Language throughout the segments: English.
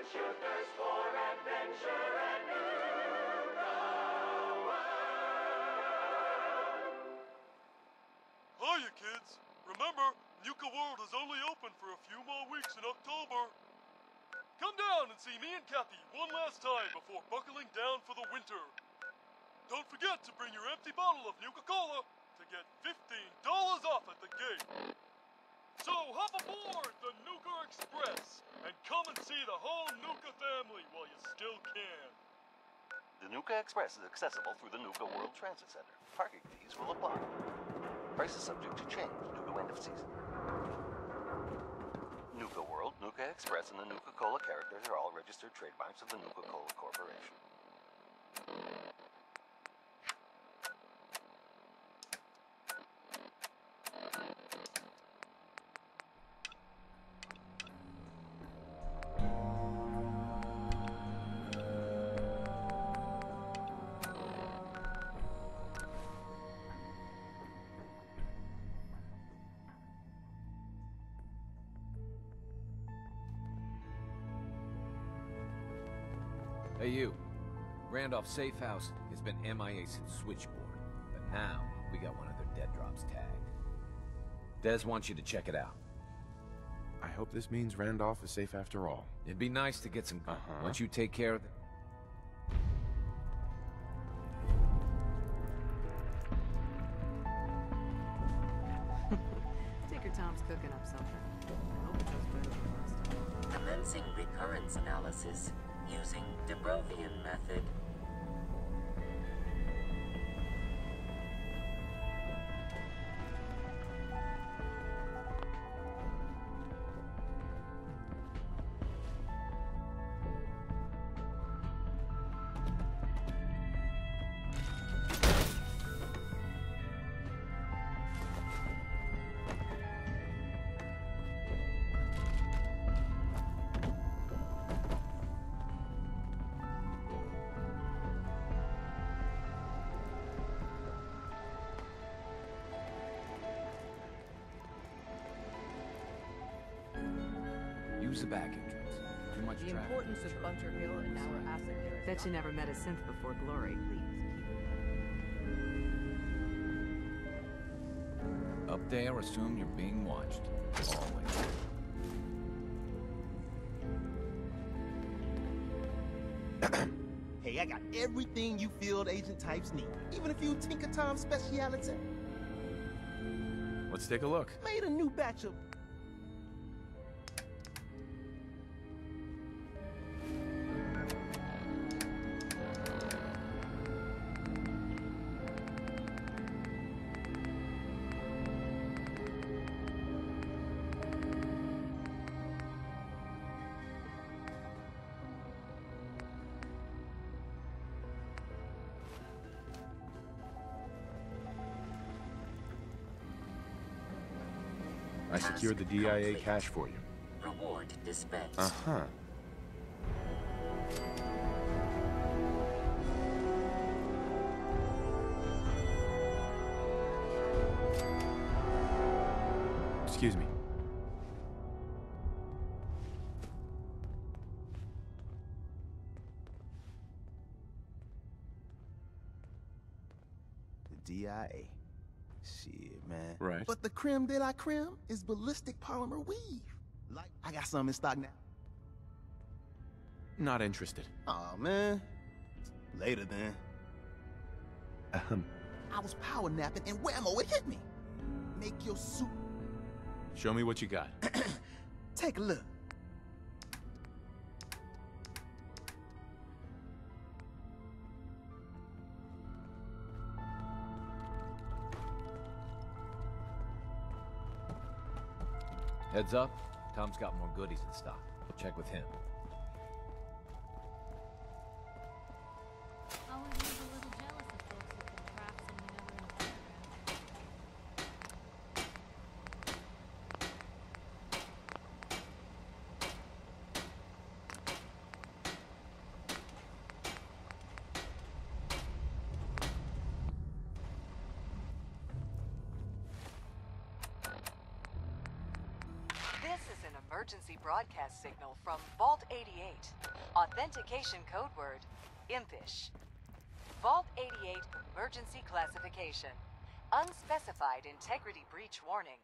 quench your thirst for adventure and Nuka World. Hiya, kids. Remember, Nuka World is only open for a few more weeks in October. Come down and see me and Kathy one last time before buckling down for the winter. Don't forget to bring your empty bottle of Nuka-Cola to get $15 off at the gate. So hop aboard the Nuka Express and come and see the whole Nuka family while you still can. The Nuka Express is accessible through the Nuka World Transit Center. Parking fees will apply. Prices subject to change due to end of season. Nuka World, Nuka Express, and the Nuka-Cola characters are all registered trademarks of the Nuka-Cola Corporation. Hey you, Randolph Safe House has been MIA since Switchboard, but now we got one of their dead drops tagged. Des wants you to check it out. I hope this means Randolph is safe after all. It'd be nice to get some... Once you take care of it... Tinker Tom's cooking up something. I hope it does better than last time. Commencing recurrence analysis using de Brovian method. Use the back entrance. Too much The traffic. importance of Bunter Hill and our asset. Bet you never met a synth before Glory. Up there, assume you're being watched. Always. Hey, I got everything you field agent types need. Even a few Tinker Tom speciality. Let's take a look. Made a new batch of... I secured the DIA cache for you. Reward dispatched. Uh-huh. Excuse me. The DIA. Shit, man. Right. But the creme de la creme is ballistic polymer weave. Like, I got some in stock now. Not interested. Aw, man. Later, then. I was power napping and whammo, it hit me. Make your suit. Show me what you got. Take a look. Heads up, Tom's got more goodies in stock. Check with him. Always was a little jealous of folks who can craft something over in the background. emergency broadcast signal from Vault 88. Authentication code word, Impish. Vault 88 emergency classification. Unspecified integrity breach warning.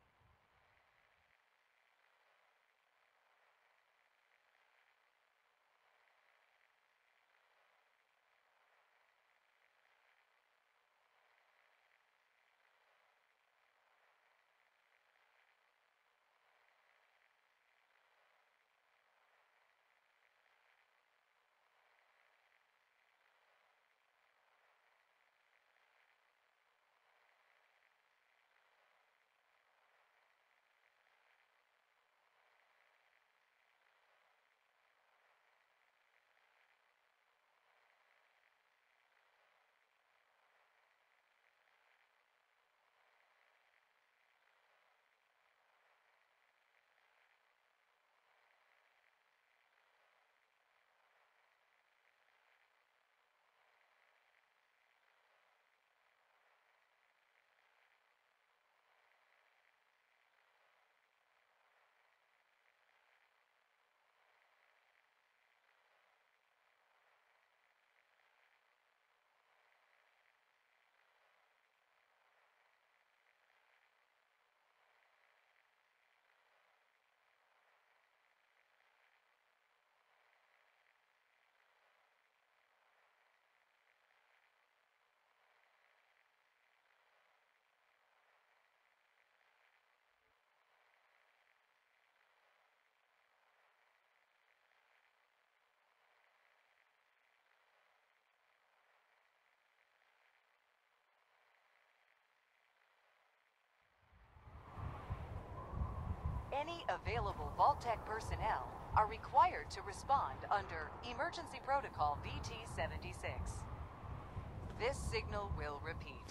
Any available Vault-Tec personnel are required to respond under Emergency Protocol VT-76. This signal will repeat.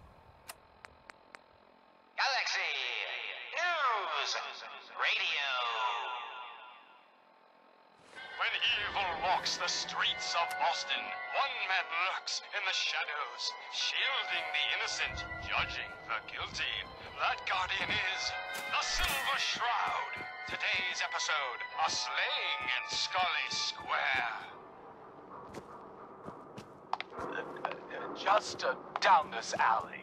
Galaxy News Radio. When evil walks the streets of Boston, one man lurks in the shadows, shielding the innocent, judging the guilty. That guardian is the Silver Shroud. Today's episode, a slaying in Scully Square. Just down this alley.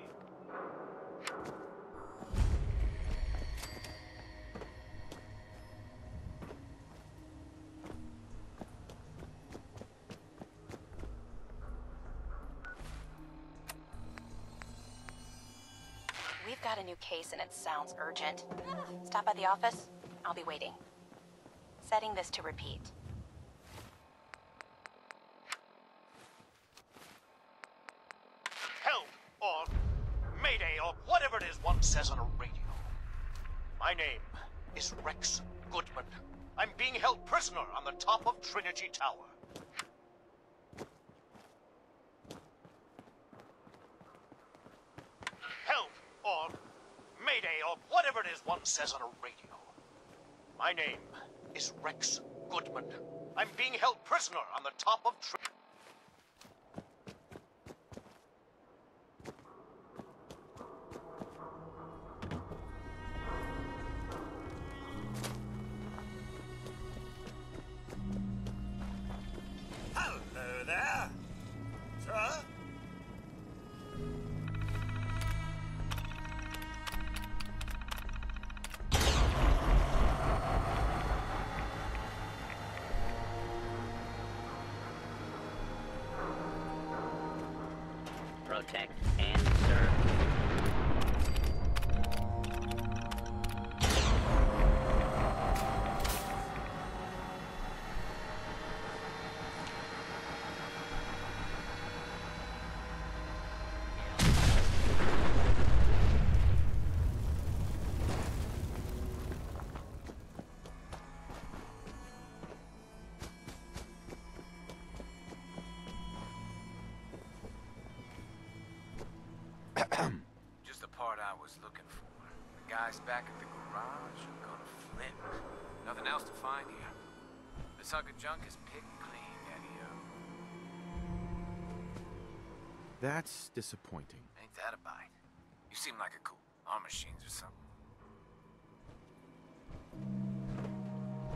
We've got a new case and it sounds urgent. Stop by the office. I'll be waiting. Setting this to repeat. Help or Mayday or whatever it is one says on a radio. My name is Rex Goodman. I'm being held prisoner on the top of Trinity Tower. Help or Mayday or whatever it is one says on a radio. My name is Rex Goodman. I'm being held prisoner on the top of Trinity. Hello there, sir. Protect and serve. Just the part I was looking for. The guys back at the garage are gonna flip. Nothing else to find here. This hunk of junk is picked clean, Daddy-o. That's disappointing. Ain't that a bite? You seem like a cool arm machines or something.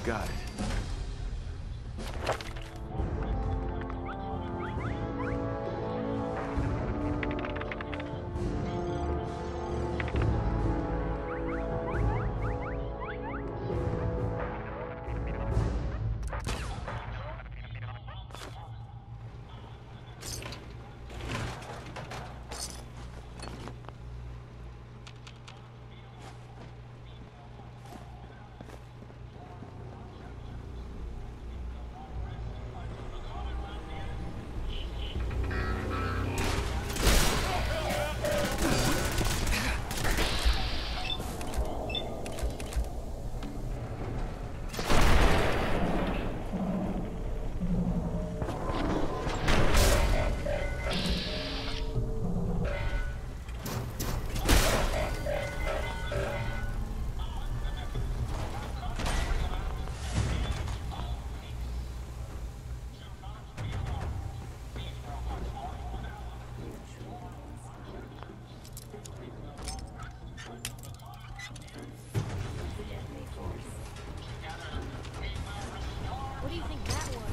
Got it. What do you think that was?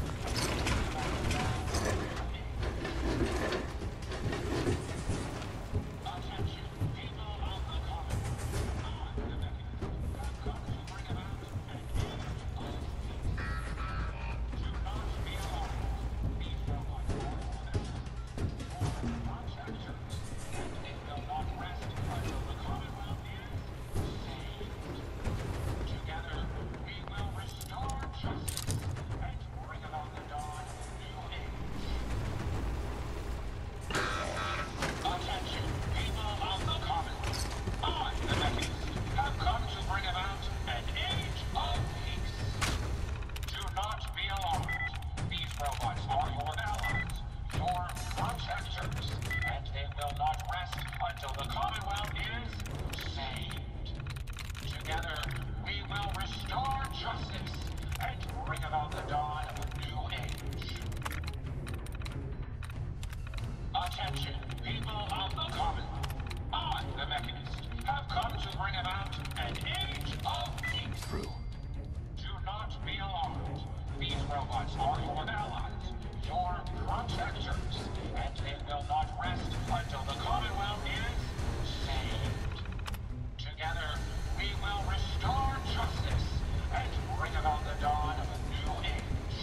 Attention, people of the Commonwealth. I, the Mechanist, have come to bring about an age of peace. Do not be alarmed. These robots are your allies, your protectors, and they will not rest until the Commonwealth is saved. Together, we will restore justice and bring about the dawn of a new age.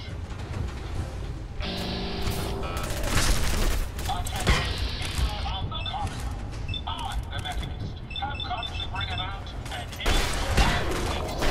Attention, people of the Commonwealth. I, the Mechanist, have come to bring about an age of peace.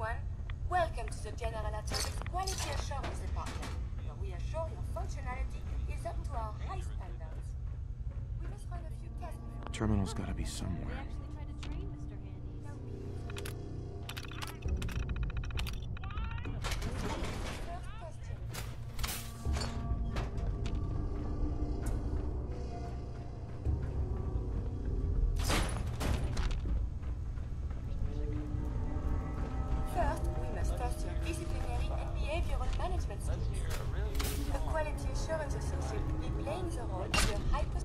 everyone. Welcome to the General Atomics Quality Assurance Department, where we assure your functionality is up to our high standards. We must run a few tests before... Terminal's gotta be somewhere. First, we must test your disciplinary and behavioral management skills. A quality assurance associate will be playing the role of your hyper...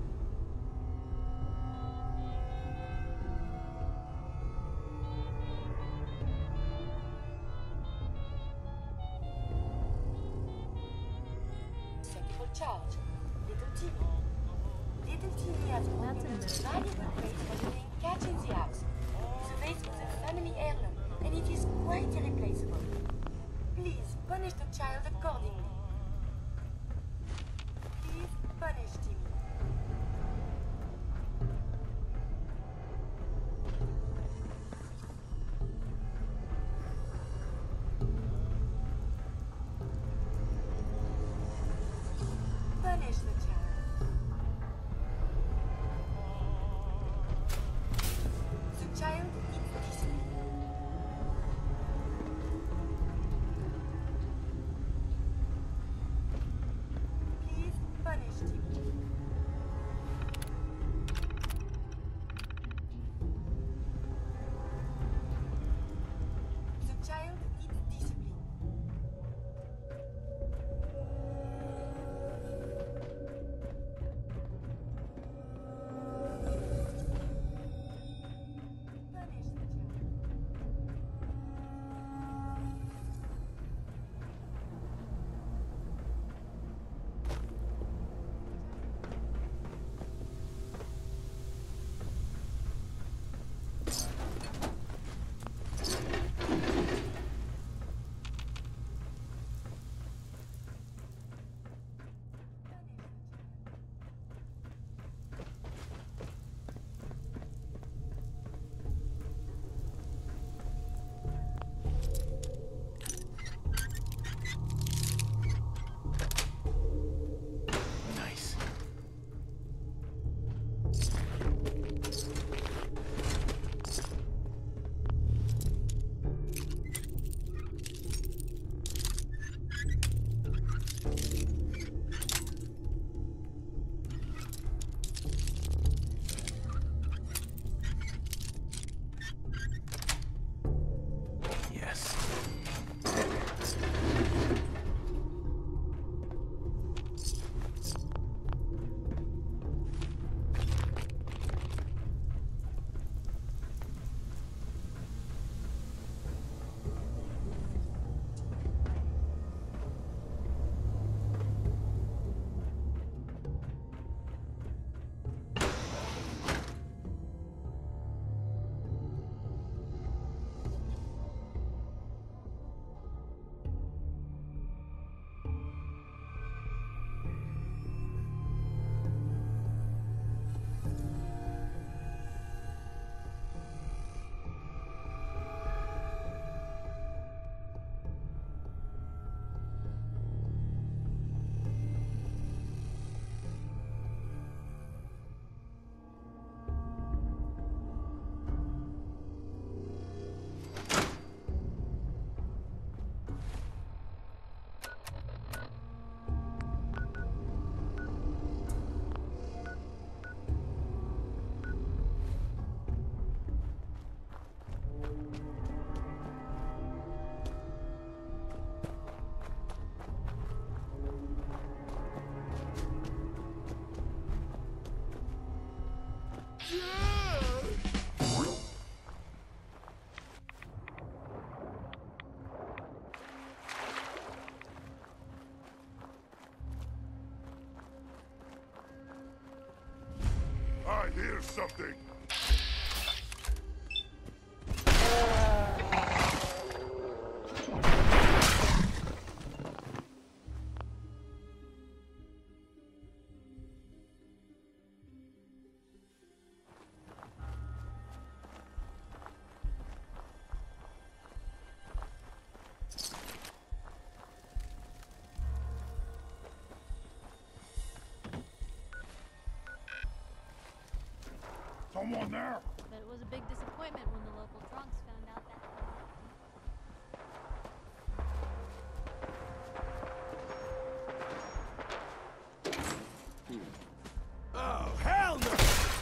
Acceptable charge. Little Timmy. Little Timmy has been a valuable place for doing catch in the house. The vase is a family heirloom, and it is quite irreplaceable. Please punish the child accordingly. Please punish Timmy. Punish the child. The child needs discipline. Please punish Timmy. The child needs discipline. Punish the child. Nice. Yes. I hear something. Someone there? But it was a big disappointment when the local drunks found out that. Oh, hell no!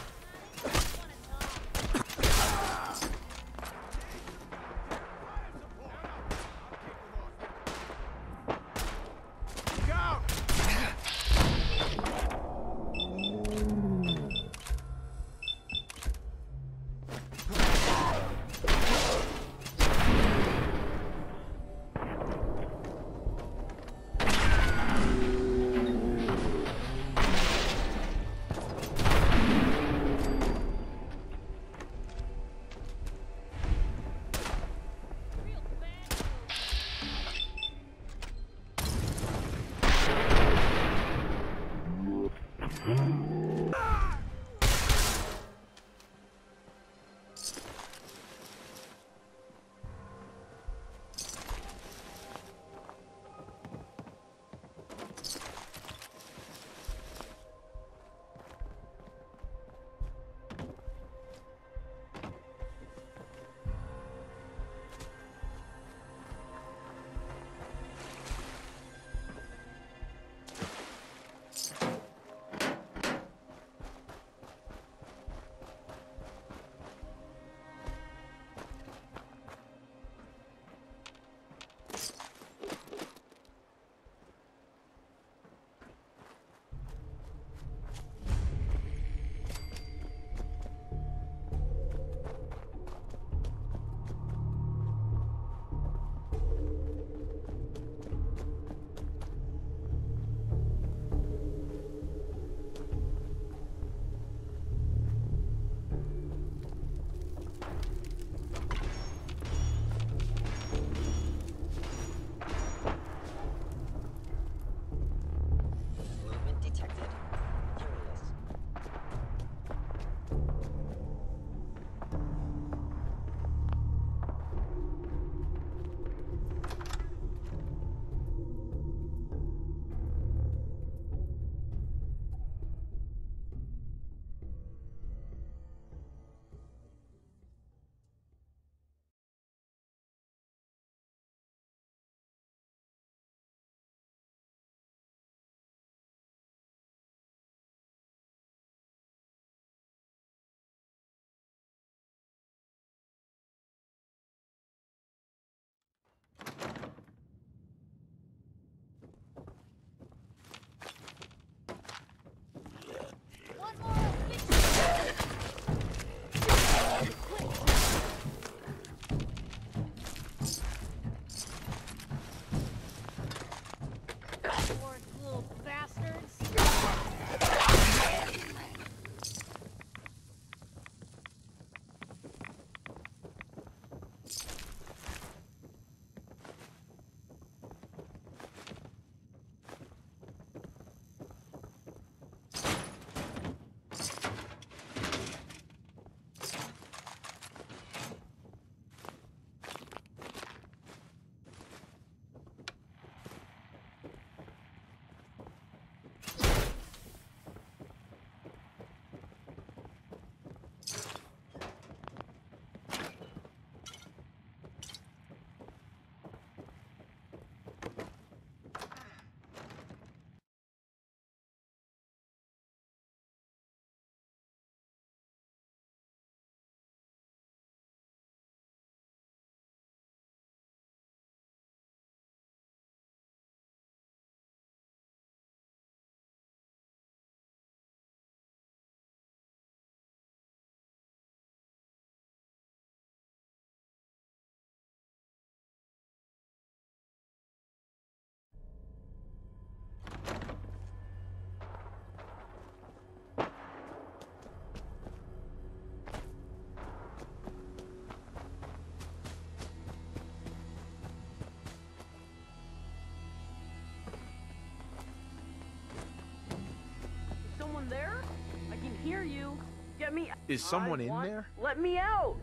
There? I can hear you. Get me. Is someone in there? Let me out.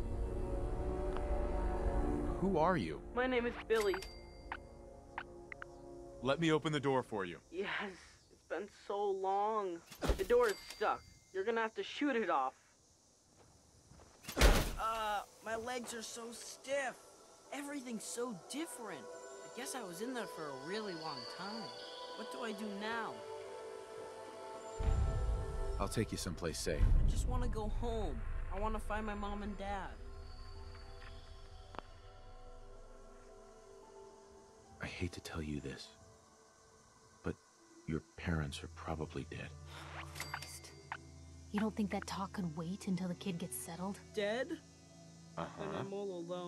Who are you? My name is Billy. Let me open the door for you. Yes, it's been so long. The door is stuck. You're gonna have to shoot it off. My legs are so stiff. Everything's so different. I guess I was in there for a really long time. What do I do now? I'll take you someplace safe. I just want to go home. I want to find my mom and dad. I hate to tell you this, but your parents are probably dead. Christ. You don't think that talk could wait until the kid gets settled? Dead? Uh-huh. Then I'm all alone.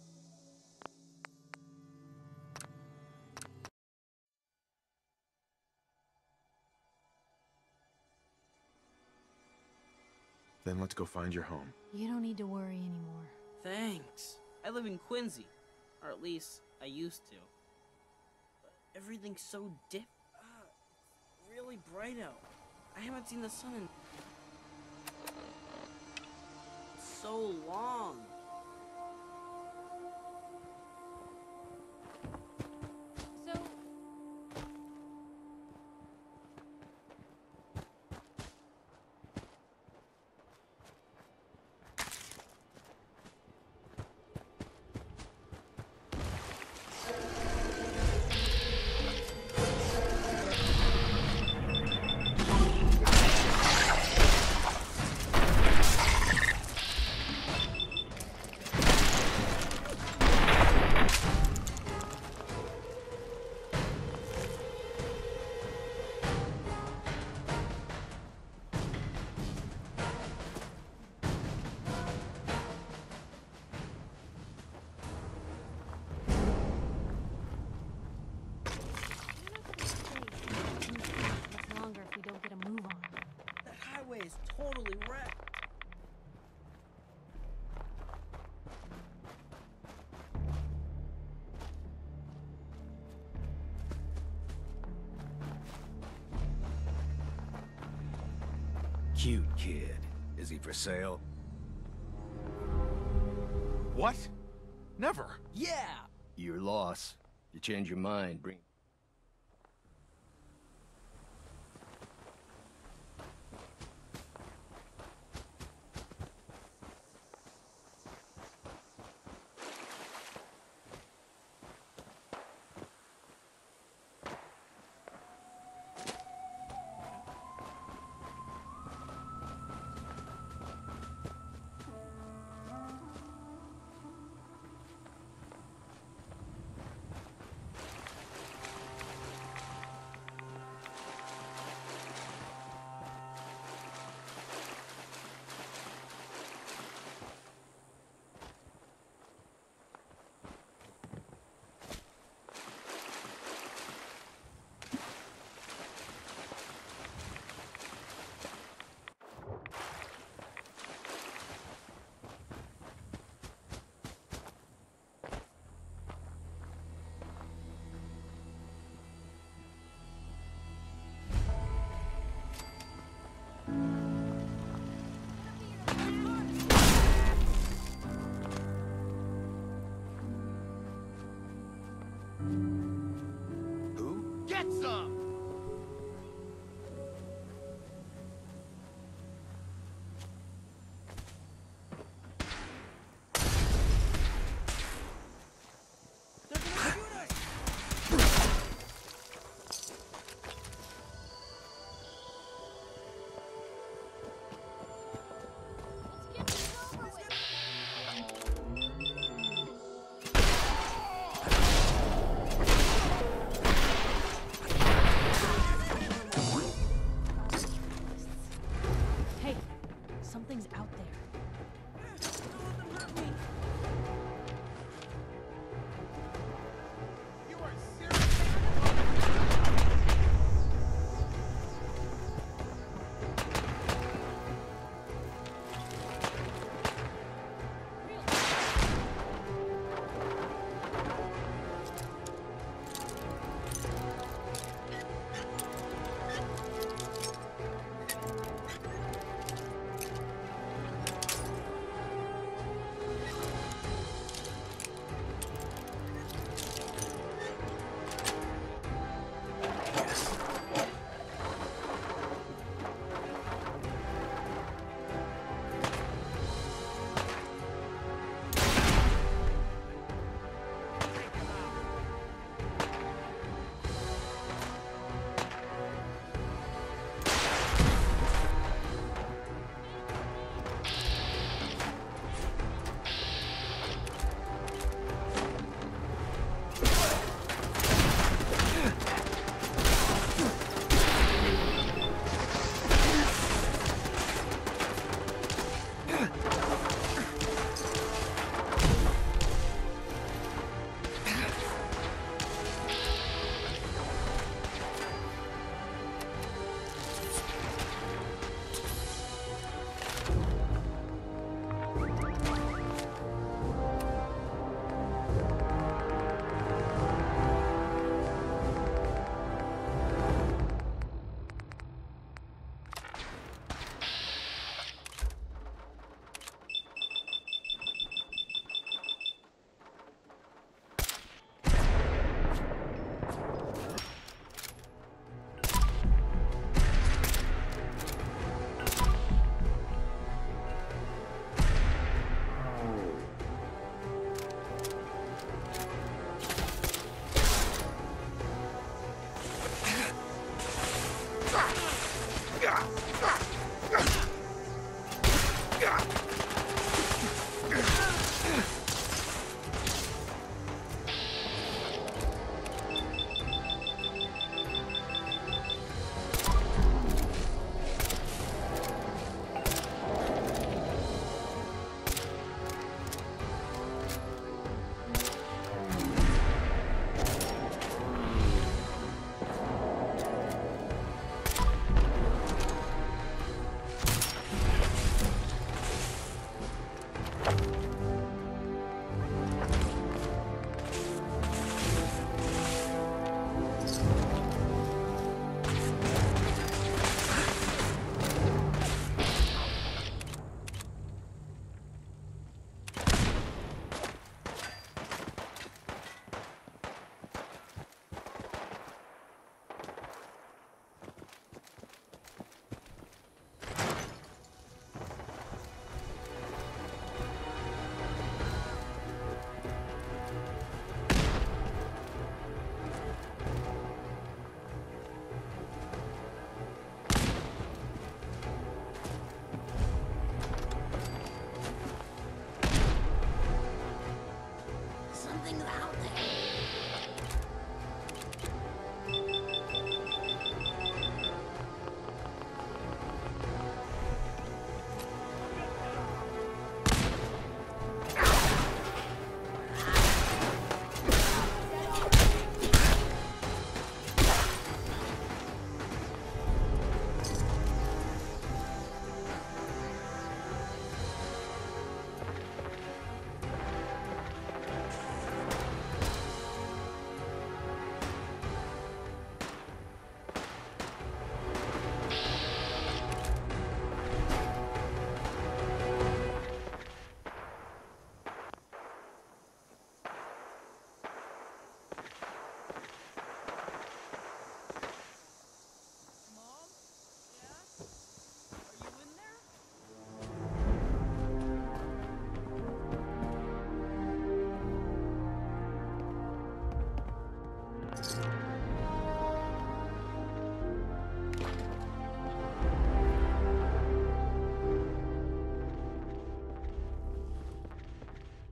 Then let's go find your home. You don't need to worry anymore. Thanks. I live in Quincy. Or at least, I used to. But everything's so different. It's really bright out. I haven't seen the sun in so long. So... Is totally wrecked. Cute kid. Is he for sale? What? Never. Yeah. Your loss. You change your mind, bring... Get some!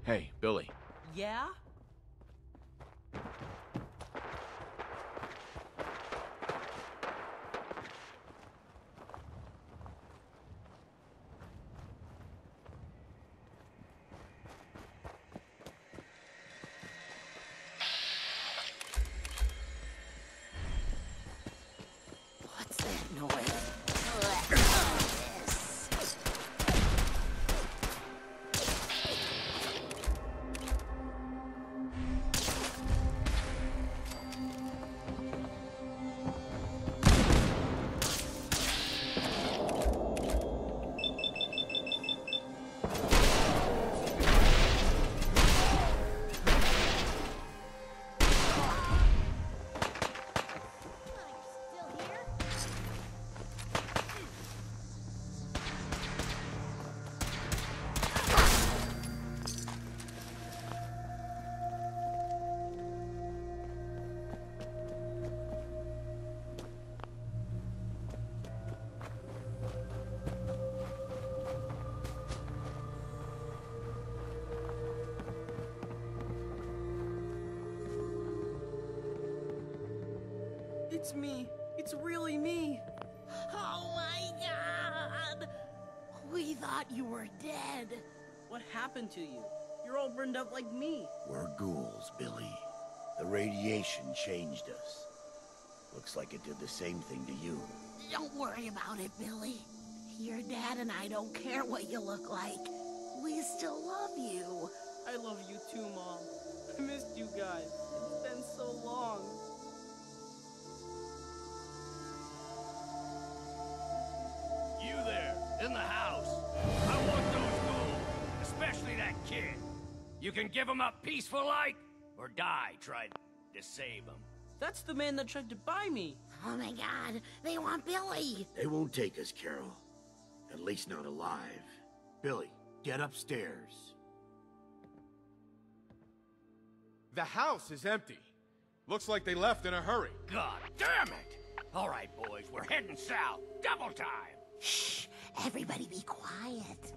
Hey, Billy. Yeah? What's that noise? It's me. It's really me. Oh my god! We thought you were dead. What happened to you? You're all burned up like me. We're ghouls, Billy. The radiation changed us. Looks like it did the same thing to you. Don't worry about it, Billy. Your dad and I don't care what you look like. We still love you. I love you too, Mom. I missed you guys. It's been so long. You there, in the house. I want those ghouls, especially that kid. You can give him up peaceful like, or die trying to save him. That's the man that tried to buy me. Oh my god, they want Billy. They won't take us, Carol. At least not alive. Billy, get upstairs. The house is empty. Looks like they left in a hurry. God damn it! All right, boys, we're heading south. Double time! Shh, everybody be quiet.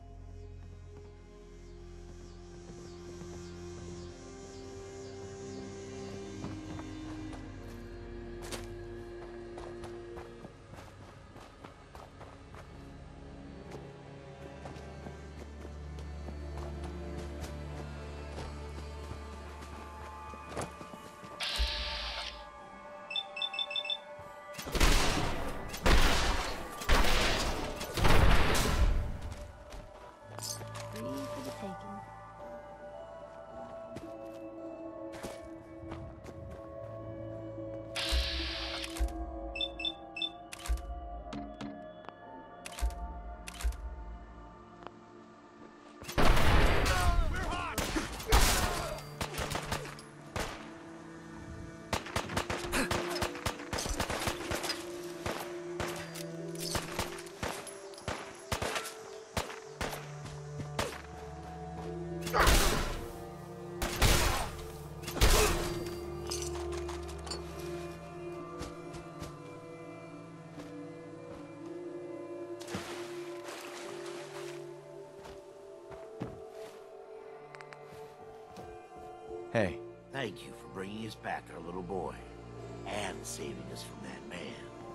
Hey. Thank you for bringing us back our little boy. And saving us from that man.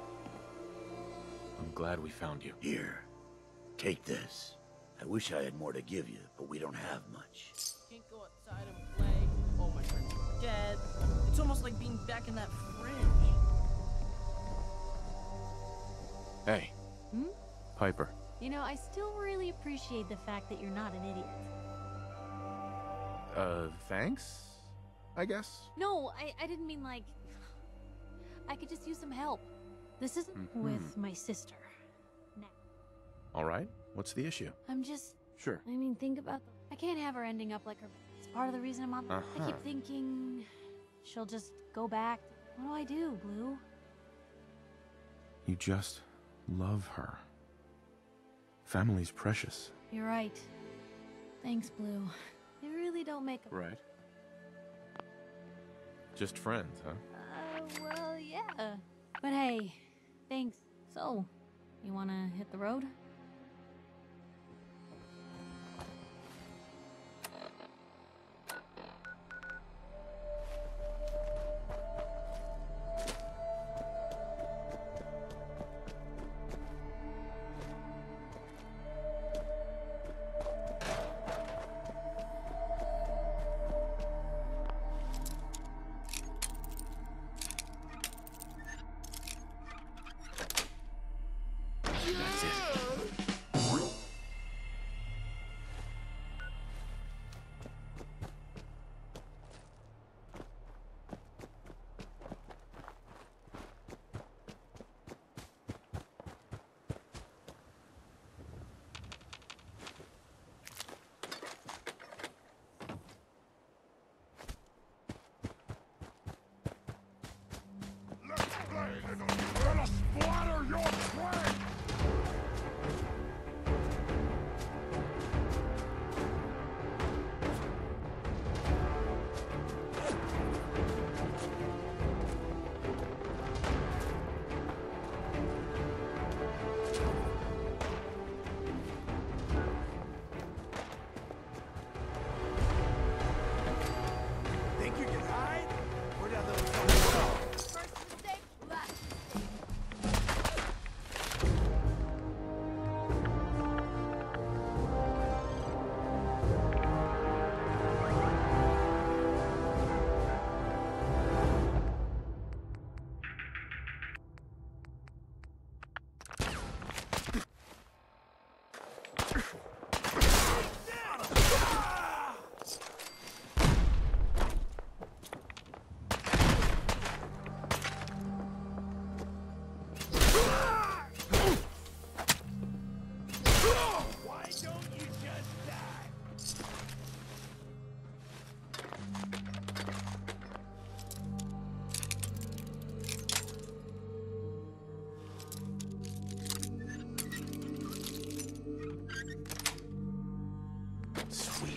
I'm glad we found you. Here, take this. I wish I had more to give you, but we don't have much. Can't go outside and play. All my friends are dead. It's almost like being back in that fridge. Hey. Hmm? Piper. You know, I still really appreciate the fact that you're not an idiot. Thanks? I guess? No, I didn't mean like... I could just use some help. This isn't with my sister. Now. All right. What's the issue? I'm just... Sure. I mean, think about... I can't have her ending up like her... It's part of the reason I'm on... I keep thinking... She'll just go back. What do, Blue? You just love her. Family's precious. You're right. Thanks, Blue. They really don't make a... Right. Just friends, huh? Well, yeah. But hey, thanks. So, you wanna hit the road? It'll splatter your brain! Think you can hide? Where that little Why don't you just die? Sweet.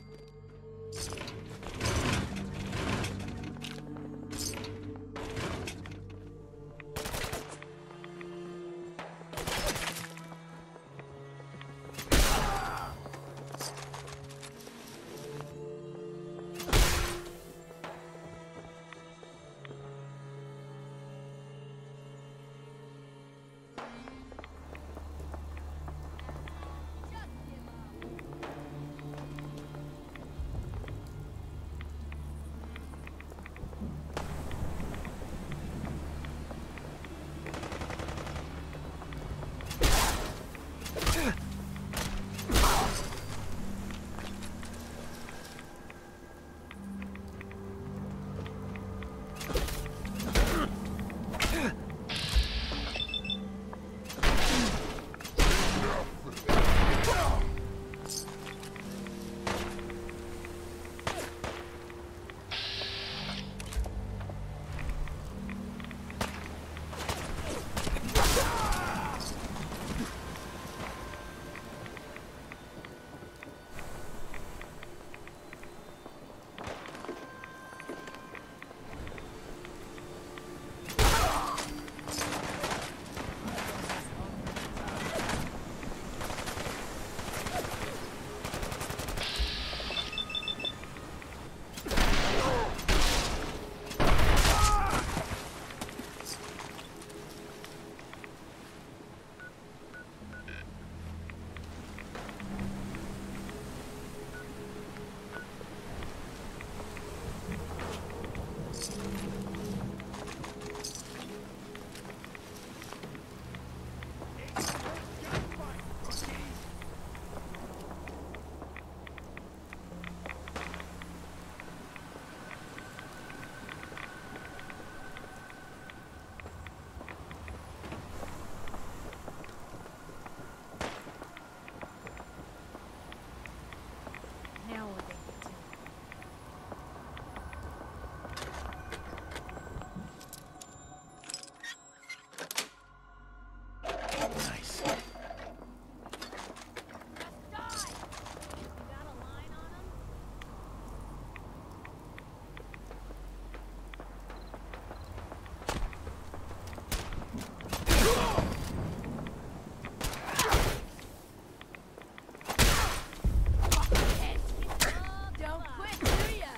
Now what they get to. Nice. Don't quit, do ya?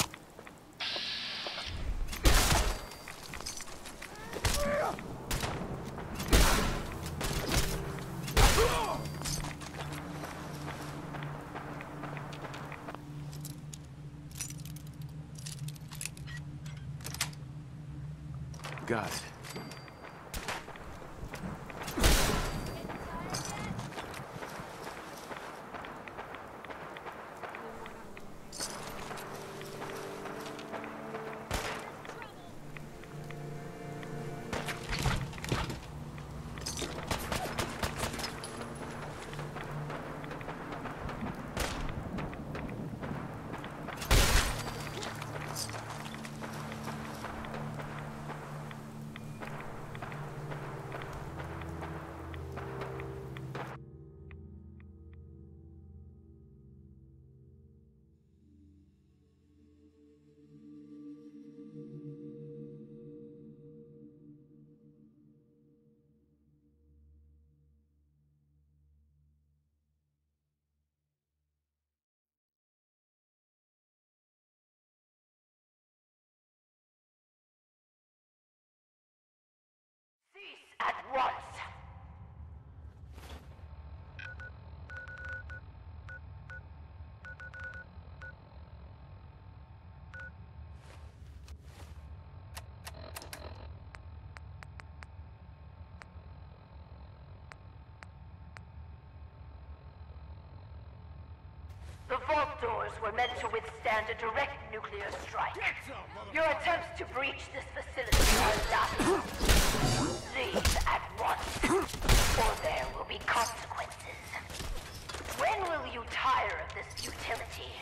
Got it. at once. The vault doors were meant to withstand a direct nuclear strike. Your attempts to breach this facility are laughable. Leave at once, or there will be consequences. When will you tire of this futility?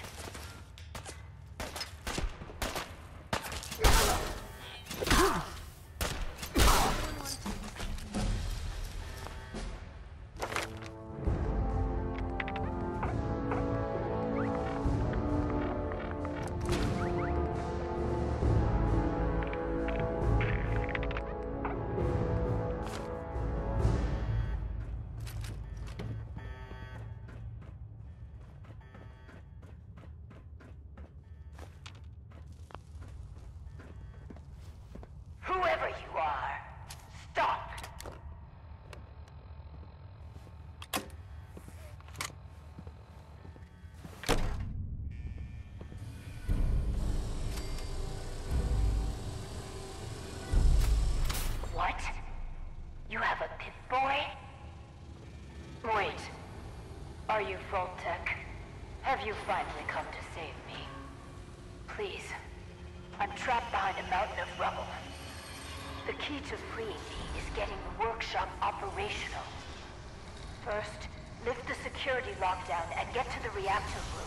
Whoever you are, stop! What? You have a Pip-Boy? Wait. Are you Vault-Tec? Have you finally come to save me? Please. I'm trapped behind a mountain of rubble. The key to freeing me is getting the workshop operational. First, lift the security lockdown and get to the reactor room.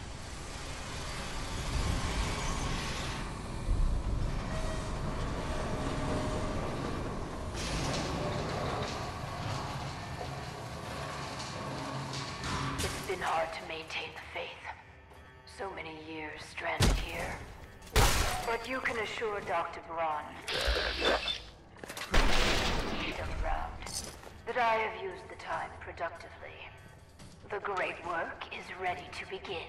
It's been hard to maintain the faith. So many years stranded here. But you can assure Dr. Braun around that I have used the time productively. The great work is ready to begin.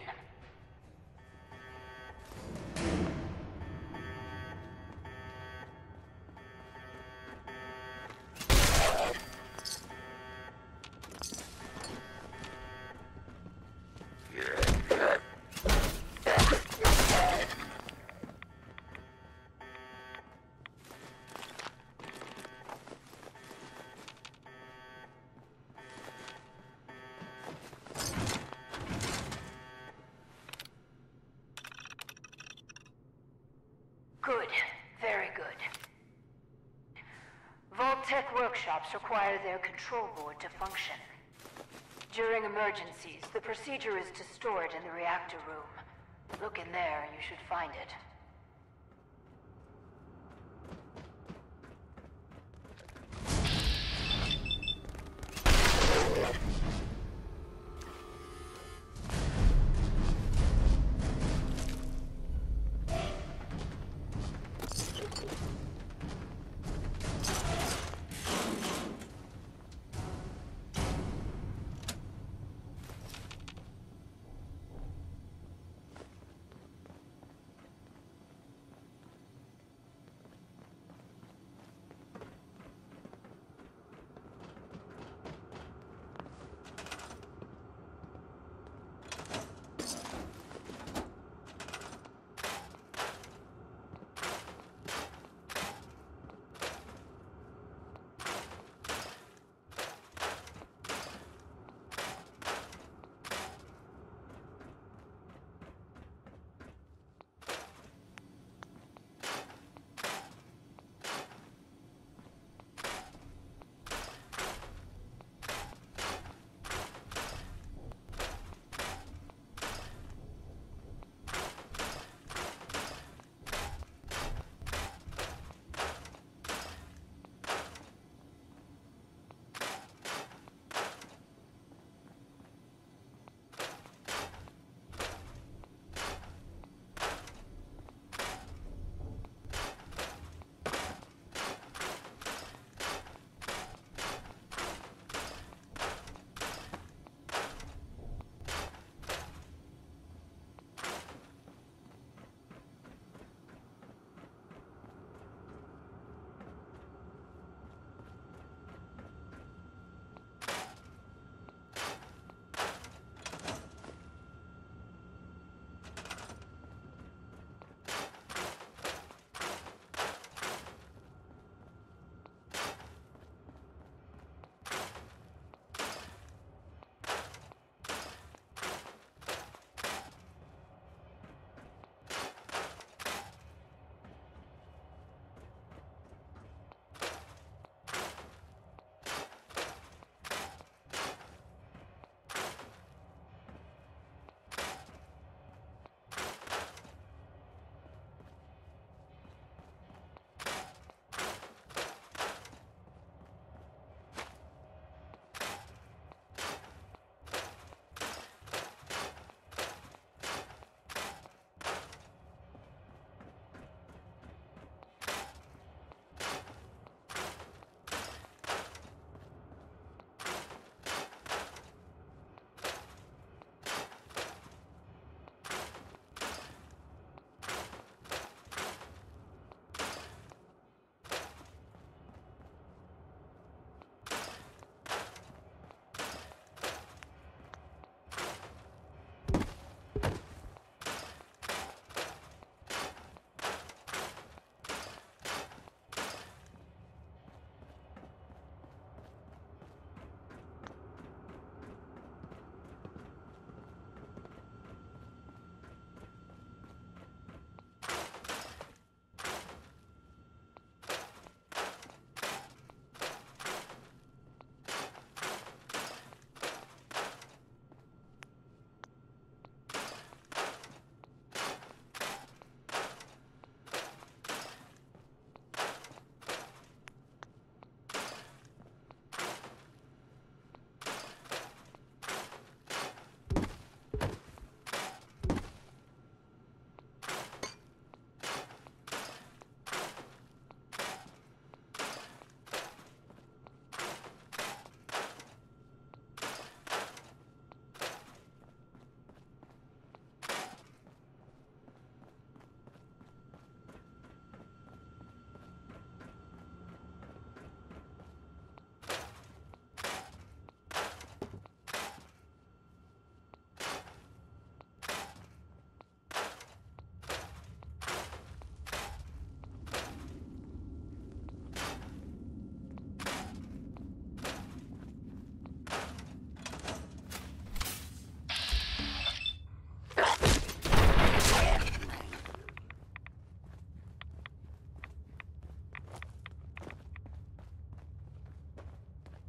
Good. Very good. Vault-Tec workshops require their control board to function. During emergencies, the procedure is to store it in the reactor room. Look in there and you should find it.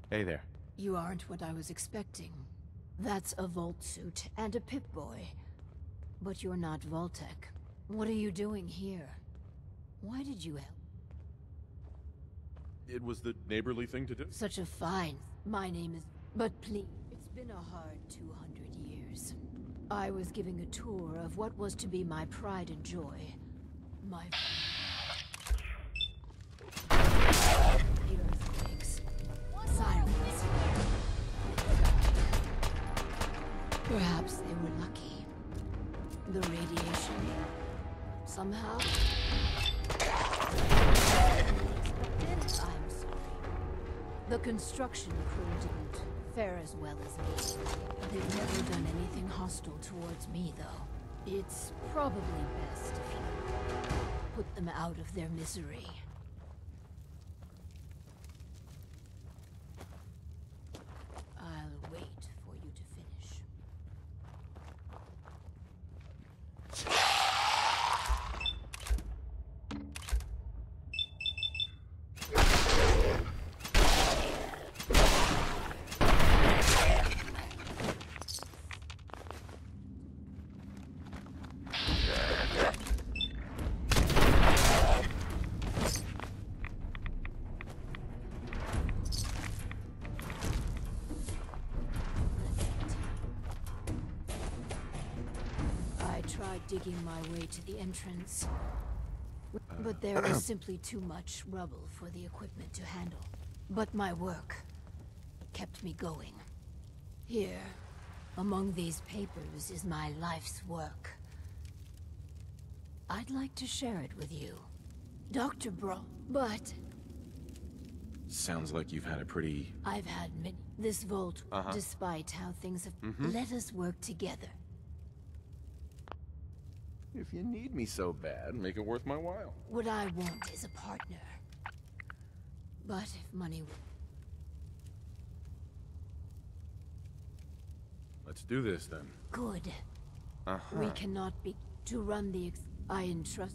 Hey there. You aren't what I was expecting. That's a Vault suit and a Pip-Boy. But you're not Vault-Tec. What are you doing here? Why did you help? It was the neighborly thing to do. Such a fine... My name is... But please, it's been a hard 200 years. I was giving a tour of what was to be my pride and joy. My... The earthquakes. Sirens. Perhaps they were lucky. The radiation... Somehow... I'm sorry. The construction crew didn't fare as well as me. They've never done anything hostile towards me, though. It's probably best if you put them out of their misery. I'll wait for you to finish. Digging my way to the entrance. But there was simply too much rubble for the equipment to handle. But my work kept me going. Here, among these papers, is my life's work. I'd like to share it with you, Dr. but... Sounds like you've had a pretty... I've had many... This vault, despite how things have... Let us work together. If you need me so bad, make it worth my while. What I want is a partner. But if money... Let's do this, then. Good. We cannot be... To run the... I entrust...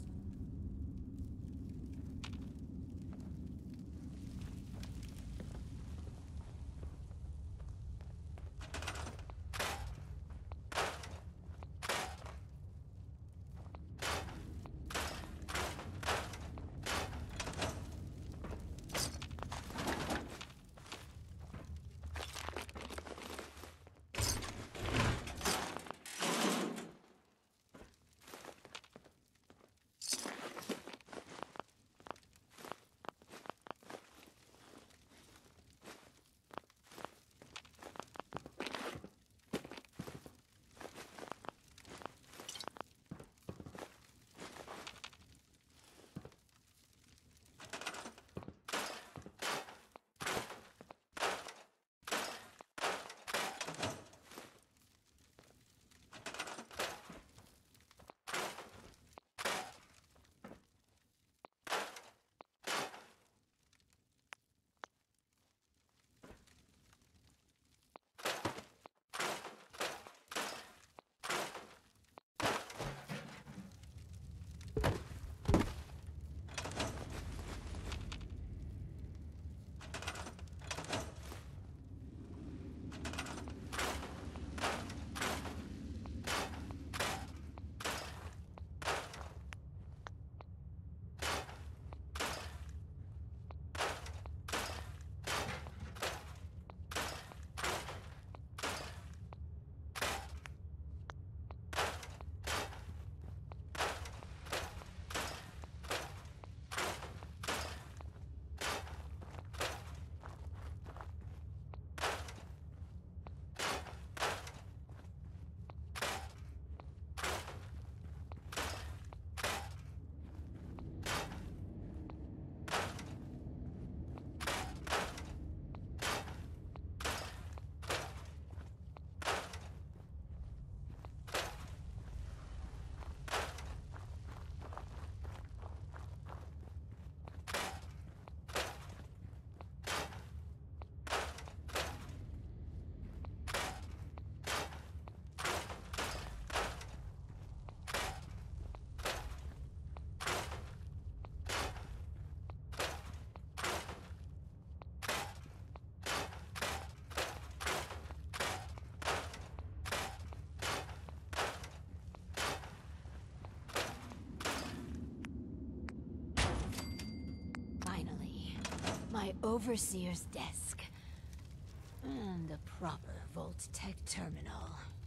my overseer's desk, and a proper Vault-Tec terminal.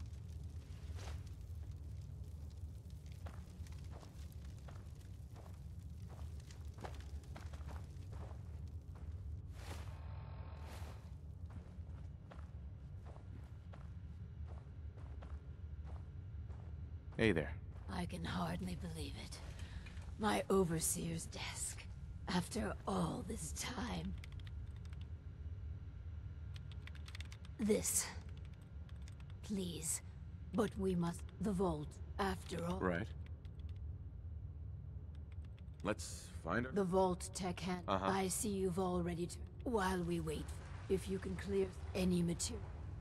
Hey there. I can hardly believe it. My overseer's desk. After all this time. This. Please. But we must... The vault, after all. Right. Let's find her. The Vault-Tec hand. I see you've already... While we wait, if you can clear any material.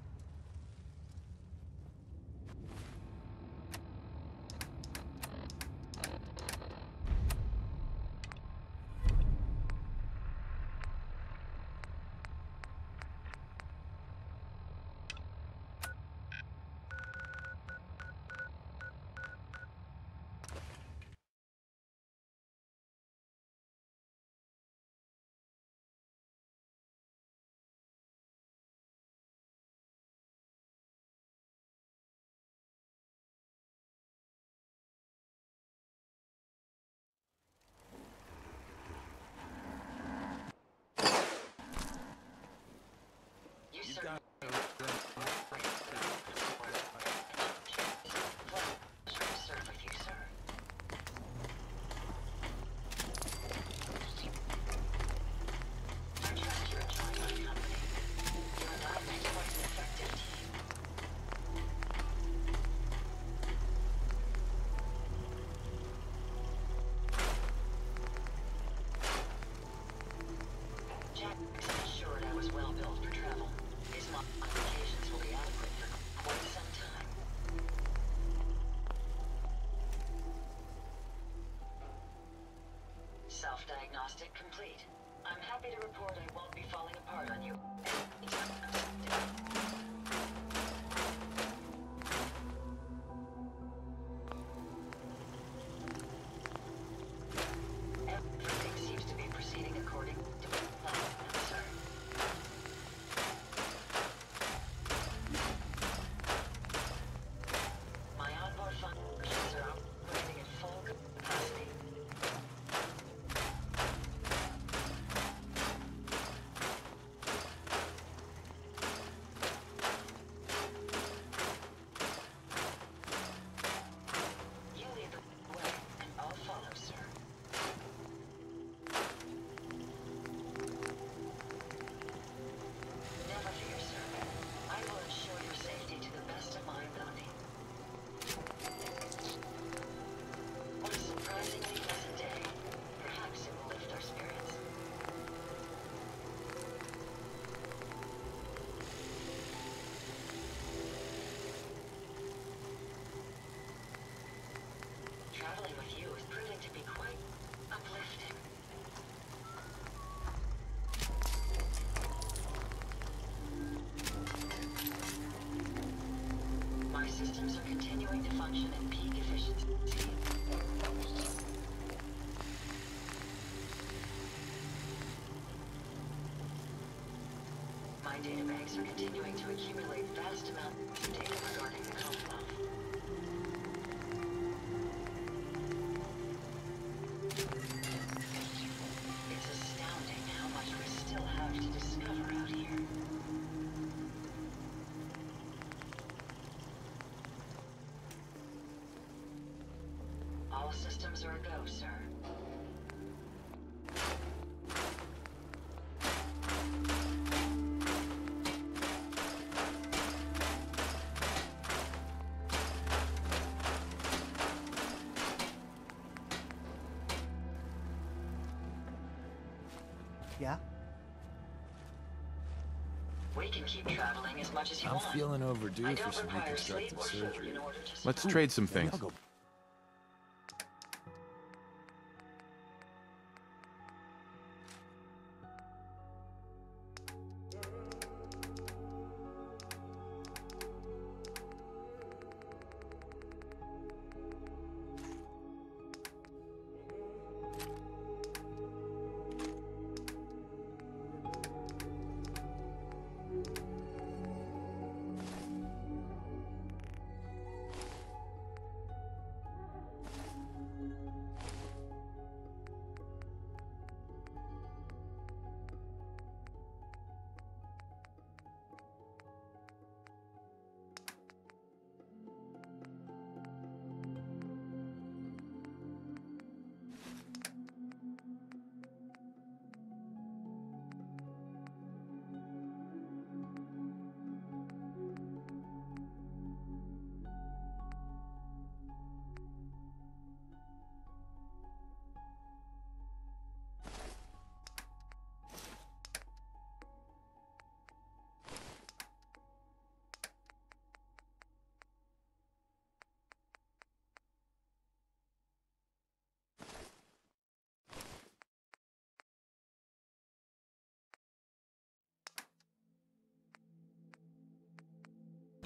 Self-diagnostic complete. I'm happy to report I won't be falling apart on you. Everything seems to be proceeding according to plan, sir. My onboard functions are operating at full capacity. Traveling with you is proving to be quite uplifting. My systems are continuing to function at peak efficiency. My databanks are continuing to accumulate vast amounts of data regarding the Commonwealth. It's astounding how much we still have to discover out here. All systems are a go, sir. Yeah? We can keep traveling as much as you I'm want. feeling overdue I for don't some require sleep reconstructive or food surgery. in order to Let's survive. trade some things. I'll go.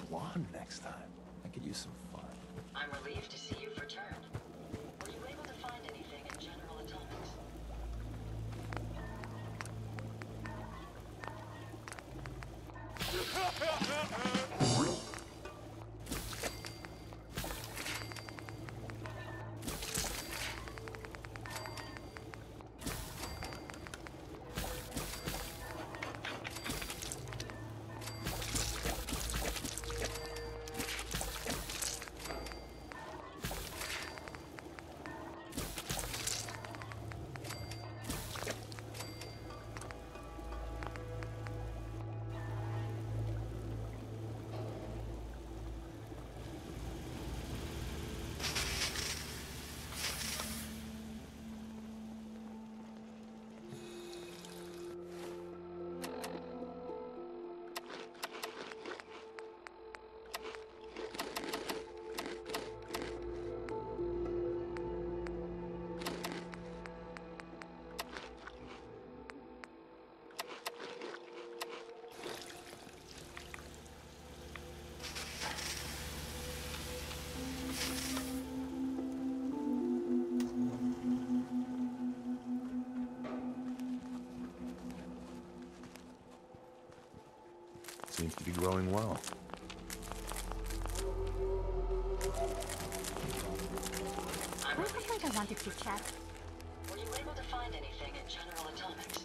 wand next time. I could use some fun. I'm relieved to see you've returned. Were you able to find anything in General Atomics? Seems to be growing well. I look like I wanted to chat. Were you able to find anything in General Atomics?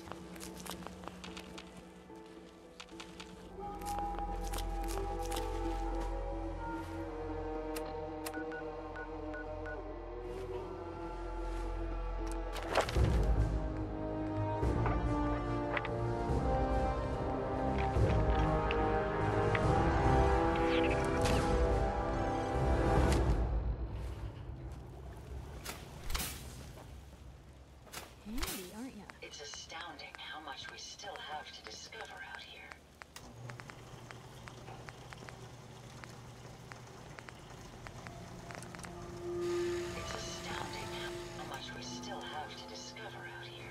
Handy, aren't ya? It's astounding how much we still have to discover out here. It's astounding how much we still have to discover out here.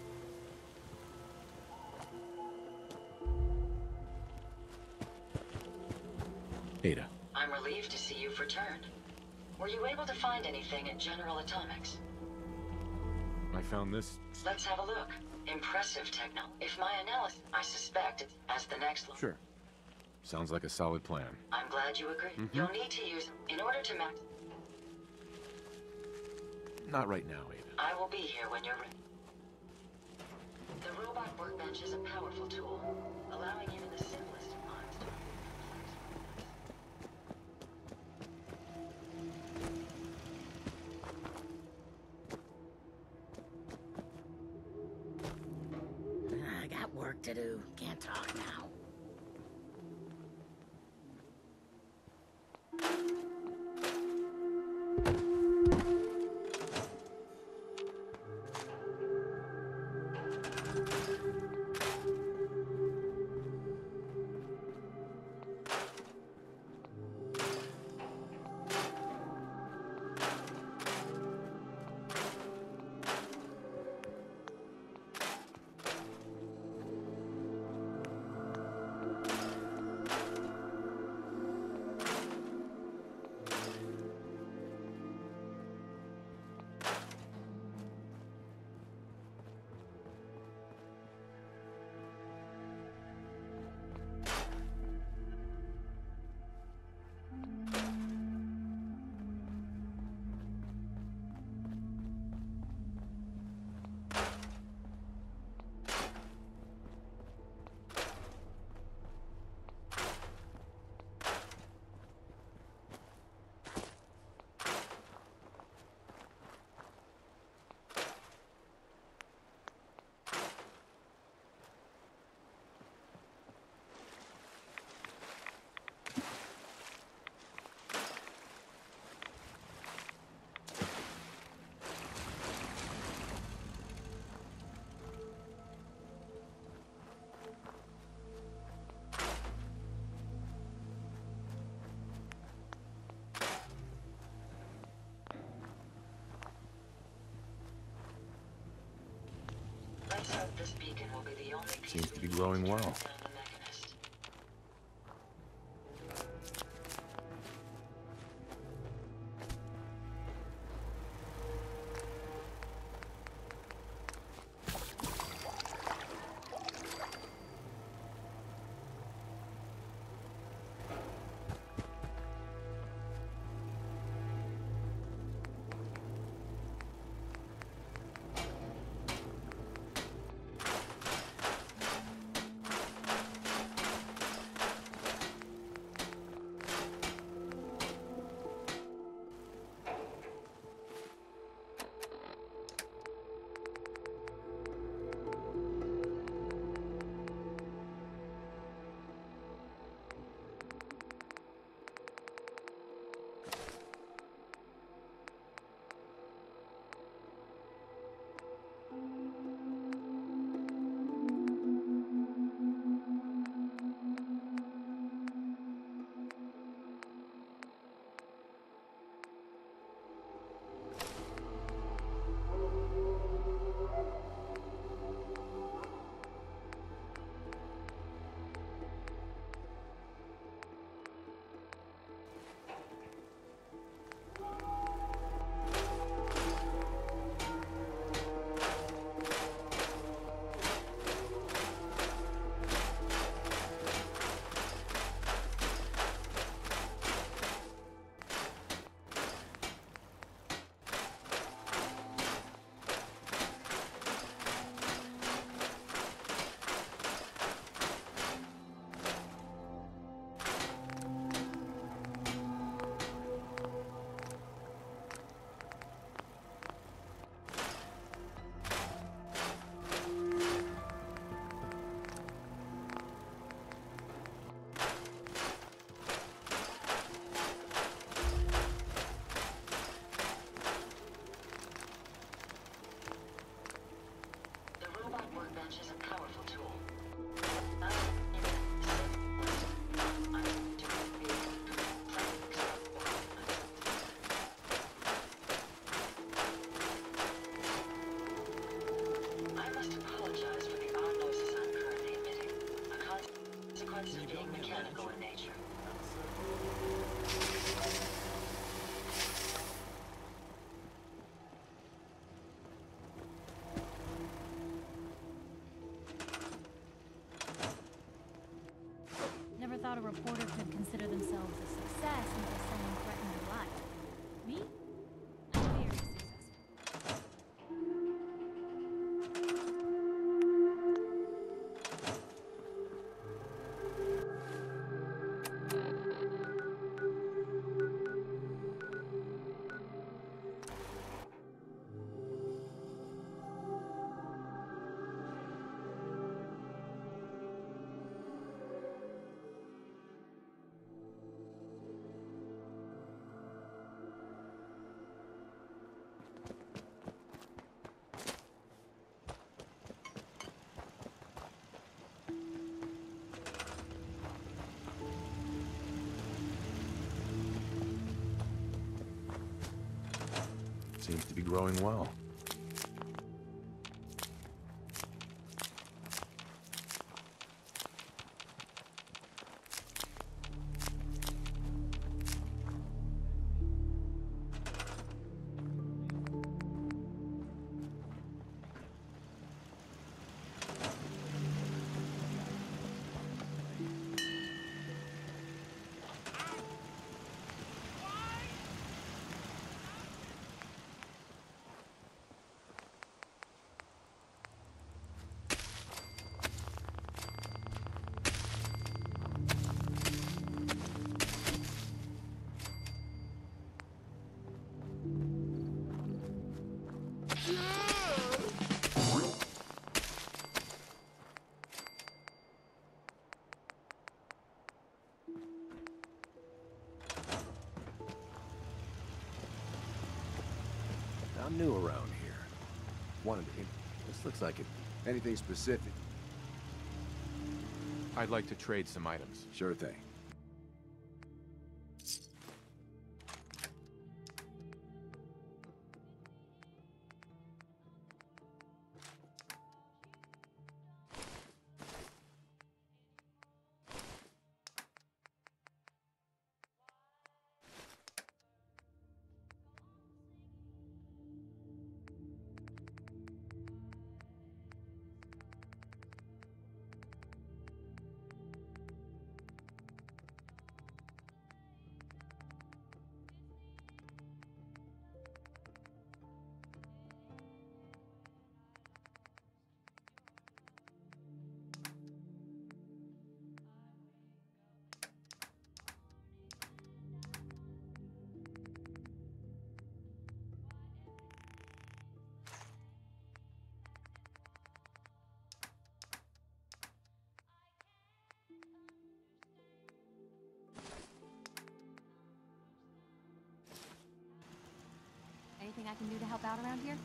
Ada. I'm relieved to see you've returned. Were you able to find anything in General Atomics? I found this. Let's have a look. Impressive techno. If my analysis, I suspect it's as the next one. Sure. Sounds like a solid plan. I'm glad you agree. You'll need to use in order to max. Not right now, Ada. I will be here when you're ready. The robot workbench is a powerful tool, allowing even the simplest of minds to I got work to do. Can't talk now. Let's hope this beacon will be the only piece Seems to be growing well. on the mechanist. launch is a powerful tool. I must apologize for the odd noises I'm currently emitting, a consequence of being mechanical in nature. Never thought a reporter could consider themselves a success until someone threatened their life. Me? I'm very successful. Seems to be growing well. I'm new around here. Wanted to... This looks like it. Anything specific? I'd like to trade some items. Sure thing. Anything I can do to help out around here?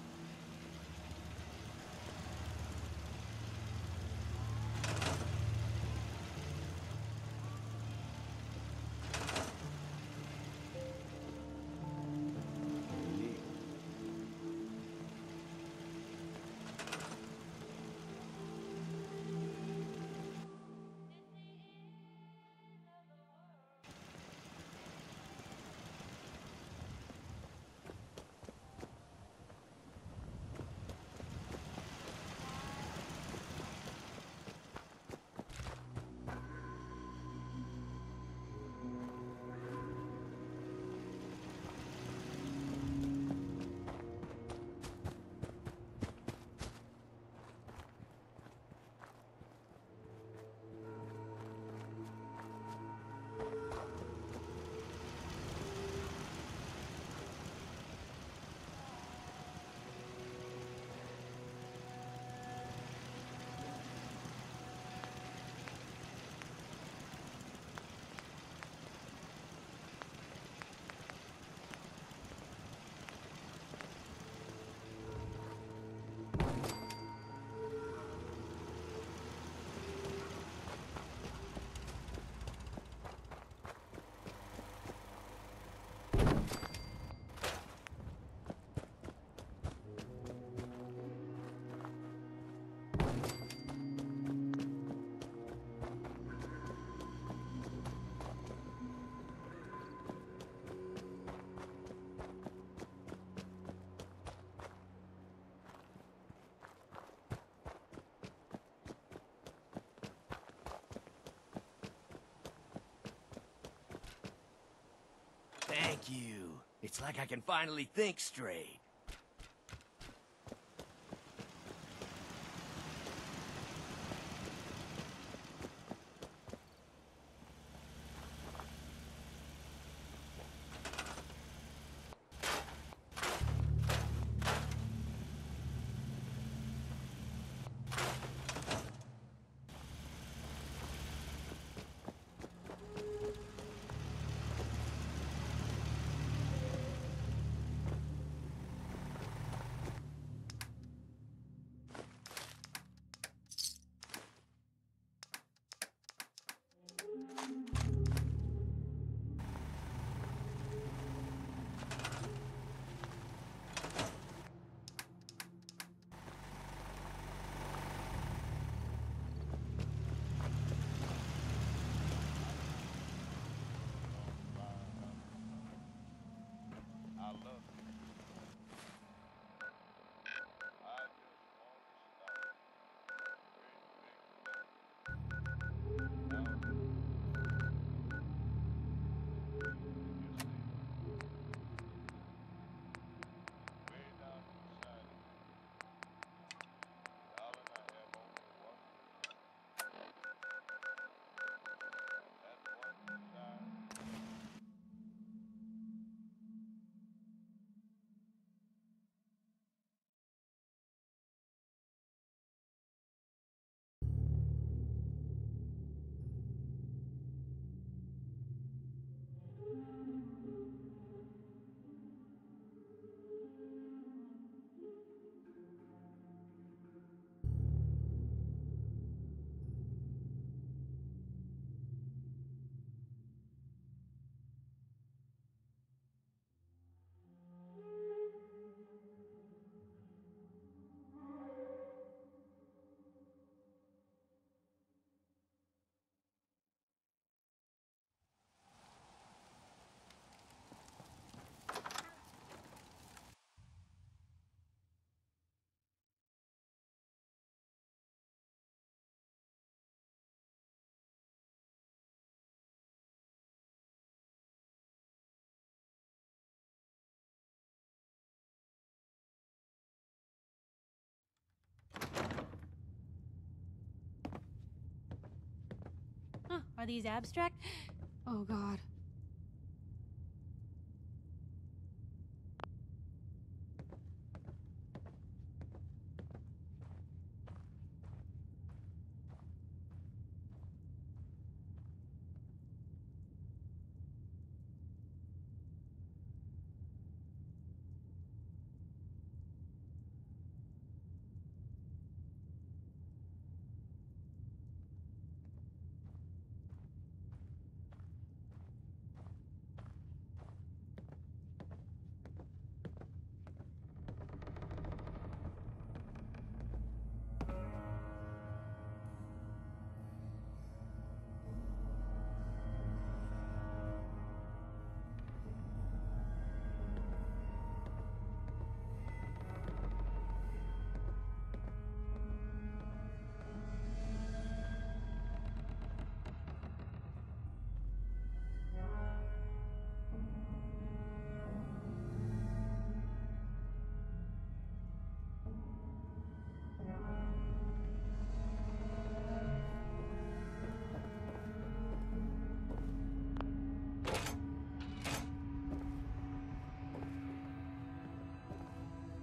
Thank you. It's like I can finally think straight. Huh, are these abstract? Oh god.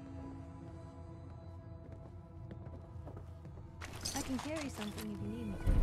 I can carry something if you need me to.